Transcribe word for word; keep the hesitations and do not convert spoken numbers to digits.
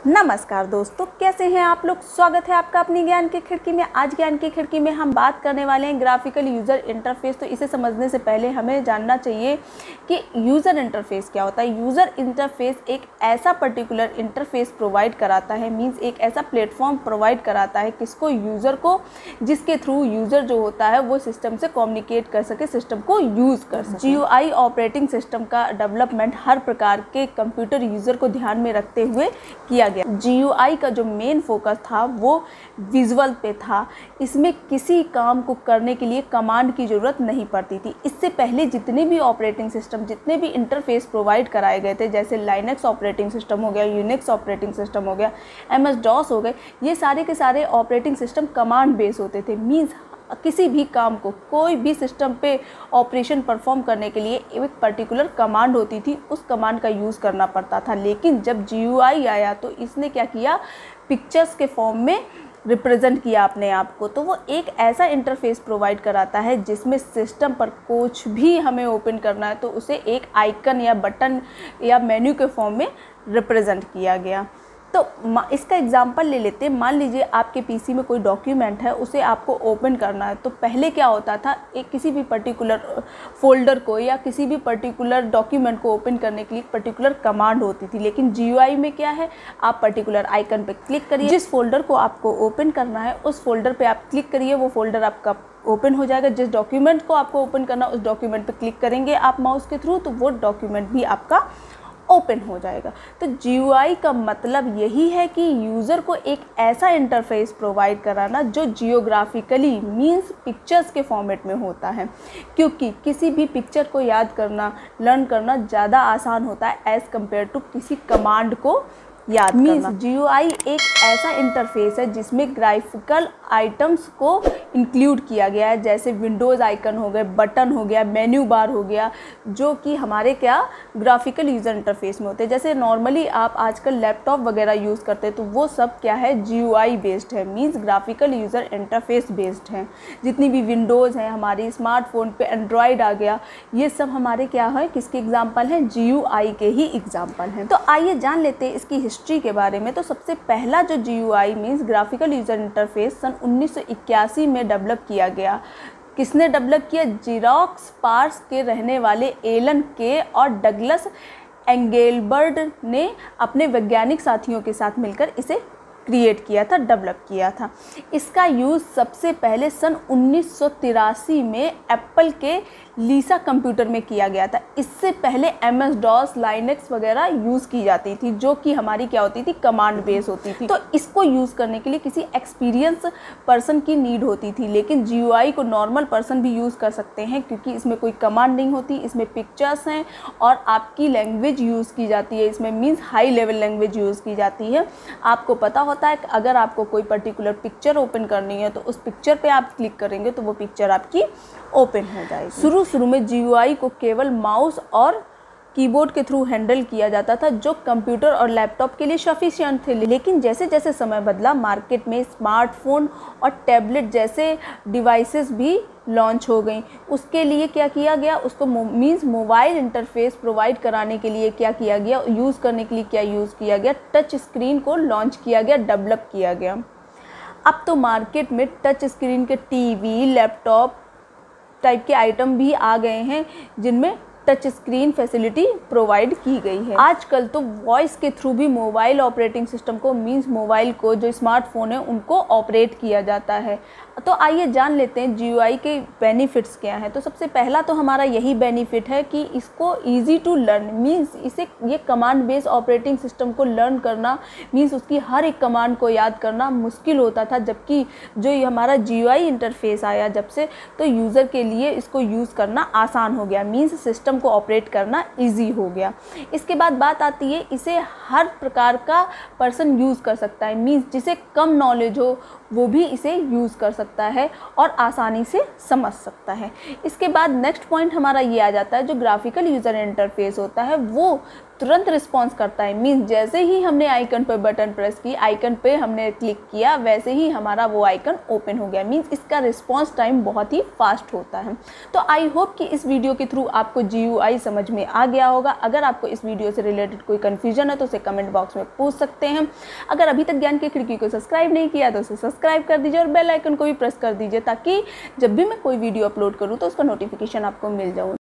नमस्कार दोस्तों, कैसे हैं आप लोग। स्वागत है आपका अपनी ज्ञान की खिड़की में। आज ज्ञान की खिड़की में हम बात करने वाले हैं ग्राफिकल यूज़र इंटरफेस। तो इसे समझने से पहले हमें जानना चाहिए कि यूज़र इंटरफेस क्या होता है। यूज़र इंटरफेस एक ऐसा पर्टिकुलर इंटरफेस प्रोवाइड कराता है, मीन्स एक ऐसा प्लेटफॉर्म प्रोवाइड कराता है किसको, यूज़र को, जिसके थ्रू यूज़र जो होता है वो सिस्टम से कम्युनिकेट कर सके, सिस्टम को यूज़ कर सके। G U I operating system का डेवलपमेंट हर प्रकार के कंप्यूटर यूज़र को ध्यान में रखते हुए किया गया। जी यू आई का जो मेन फोकस था वो विजुअल पे था। इसमें किसी काम को करने के लिए कमांड की ज़रूरत नहीं पड़ती थी। इससे पहले जितने भी ऑपरेटिंग सिस्टम, जितने भी इंटरफेस प्रोवाइड कराए गए थे, जैसे लाइनक्स ऑपरेटिंग सिस्टम हो गया, यूनिक्स ऑपरेटिंग सिस्टम हो गया, एम एस डॉस हो गए, ये सारे के सारे ऑपरेटिंग सिस्टम कमांड बेस होते थे। मीन्स किसी भी काम को, कोई भी सिस्टम पे ऑपरेशन परफॉर्म करने के लिए एक पर्टिकुलर कमांड होती थी, उस कमांड का यूज़ करना पड़ता था। लेकिन जब जी यू आई आया तो इसने क्या किया, पिक्चर्स के फॉर्म में रिप्रेजेंट किया अपने आप को। तो वो एक ऐसा इंटरफेस प्रोवाइड कराता है जिसमें सिस्टम पर कुछ भी हमें ओपन करना है तो उसे एक आइकन या बटन या मेन्यू के फॉर्म में रिप्रेजेंट किया गया। तो इसका एग्जांपल ले लेते हैं। मान लीजिए आपके पीसी में कोई डॉक्यूमेंट है, उसे आपको ओपन करना है। तो पहले क्या होता था, एक किसी भी पर्टिकुलर फोल्डर को या किसी भी पर्टिकुलर डॉक्यूमेंट को ओपन करने के लिए पर्टिकुलर कमांड होती थी। लेकिन जी यू आई में क्या है, आप पर्टिकुलर आइकन पे क्लिक करिए, जिस फोल्डर को आपको ओपन करना है उस फोल्डर पर आप क्लिक करिए, वो फोल्डर आपका ओपन हो जाएगा। जिस डॉक्यूमेंट को आपको ओपन करना उस डॉक्यूमेंट पर क्लिक करेंगे आप माउस के थ्रू, तो वो डॉक्यूमेंट भी आपका ओपन हो जाएगा। तो जी यू आई का मतलब यही है कि यूज़र को एक ऐसा इंटरफेस प्रोवाइड कराना जो जियोग्राफिकली मींस पिक्चर्स के फॉर्मेट में होता है, क्योंकि किसी भी पिक्चर को याद करना, लर्न करना ज़्यादा आसान होता है एज़ कम्पेयर टू किसी कमांड को याद मीन्स जी यू आई एक ऐसा इंटरफेस है जिसमें ग्राफिकल आइटम्स को इंक्लूड किया गया है, जैसे विंडोज़ आइकन हो गए, बटन हो गया, मेन्यू बार हो गया, जो कि हमारे क्या ग्राफिकल यूज़र इंटरफेस में होते हैं। जैसे नॉर्मली आप आजकल लैपटॉप वगैरह यूज़ करते हैं तो वो सब क्या है, जी यू आई बेस्ड है, means graphical user interface based है। जितनी भी विंडोज़ हैं, हमारी स्मार्टफोन पे एंड्रॉयड आ गया, ये सब हमारे क्या है, किसके एग्जाम्पल हैं, जी यू आई के ही एग्जाम्पल हैं। तो आइए जान लेते हैं इसकी हिस्ट्री के बारे में। तो सबसे पहला जो G U I means graphical user interface सन उन्नीस सौ इक्यासी में डेवलप किया गया। किसने डेवलप किया, जीरोक्स पार्स के रहने वाले एलन के और डगलस एंगेलबर्ट ने अपने वैज्ञानिक साथियों के साथ मिलकर इसे क्रिएट किया था, डेवलप किया था। इसका यूज़ सबसे पहले सन उन्नीस सौ तिरासी में एप्पल के लीसा कंप्यूटर में किया गया था। इससे पहले एम एस डॉस, लाइनक्स वगैरह यूज़ की जाती थी, जो कि हमारी क्या होती थी, कमांड बेस होती थी। तो इसको यूज़ करने के लिए किसी एक्सपीरियंस पर्सन की नीड होती थी। लेकिन जी यू आई को नॉर्मल पर्सन भी यूज़ कर सकते हैं, क्योंकि इसमें कोई कमांड नहीं होती, इसमें पिक्चर्स हैं और आपकी लैंग्वेज यूज़ की जाती है। इसमें means high level language use की जाती है। आपको पता होता है कि अगर आपको कोई पर्टिकुलर पिक्चर ओपन करनी है तो उस पिक्चर पे आप क्लिक करेंगे तो वो पिक्चर आपकी ओपन हो जाएगी। शुरू शुरू में जी यू आई को केवल माउस और कीबोर्ड के थ्रू हैंडल किया जाता था, जो कंप्यूटर और लैपटॉप के लिए सफिशिएंट थे। लेकिन जैसे जैसे समय बदला, मार्केट में स्मार्टफोन और टैबलेट जैसे डिवाइसेस भी लॉन्च हो गई। उसके लिए क्या किया गया, उसको मीन्स मोबाइल इंटरफेस प्रोवाइड कराने के लिए क्या किया गया, यूज़ करने के लिए क्या यूज़ किया गया, टच स्क्रीन को लॉन्च किया गया, डेवलप किया गया। अब तो मार्केट में टच स्क्रीन के टीवी, लैपटॉप टाइप के आइटम भी आ गए हैं जिनमें टच स्क्रीन फैसिलिटी प्रोवाइड की गई है। आजकल तो वॉइस के थ्रू भी मोबाइल ऑपरेटिंग सिस्टम को, मींस मोबाइल को, जो स्मार्टफोन है उनको ऑपरेट किया जाता है। तो आइए जान लेते हैं जी यू आई के बेनिफिट्स क्या हैं। तो सबसे पहला तो हमारा यही बेनिफिट है कि इसको इजी टू लर्न, मींस इसे ये कमांड बेस्ड ऑपरेटिंग सिस्टम को लर्न करना, मींस उसकी हर एक कमांड को याद करना मुश्किल होता था। जबकि जो ये हमारा जी यू आई इंटरफेस आया जब से, तो यूज़र के लिए इसको यूज़ करना आसान हो गया, मींस सिस्टम को ऑपरेट करना ईजी हो गया। इसके बाद बात आती है, इसे हर प्रकार का पर्सन यूज़ कर सकता है, मींस जिसे कम नॉलेज हो वो भी इसे यूज़ कर सकता है और आसानी से समझ सकता है। इसके बाद नेक्स्ट पॉइंट हमारा ये आ जाता है, जो ग्राफिकल यूज़र इंटरफेस होता है वो तुरंत रिस्पॉन्स करता है। मीन्स जैसे ही हमने आइकन पर बटन प्रेस की, आइकन पे हमने क्लिक किया, वैसे ही हमारा वो आइकन ओपन हो गया। मीन्स इसका रिस्पॉन्स टाइम बहुत ही फास्ट होता है। तो आई होप कि इस वीडियो के थ्रू आपको जी यू आई समझ में आ गया होगा। अगर आपको इस वीडियो से रिलेटेड कोई कन्फ्यूजन है तो उसे कमेंट बॉक्स में पूछ सकते हैं। अगर अभी तक ज्ञान की खिड़की को सब्सक्राइब नहीं किया तो उसे सब्सक्राइब कर दीजिए और बेल आइकन को भी प्रेस कर दीजिए, ताकि जब भी मैं कोई वीडियो अपलोड करूँ तो उसका नोटिफिकेशन आपको मिल जाए।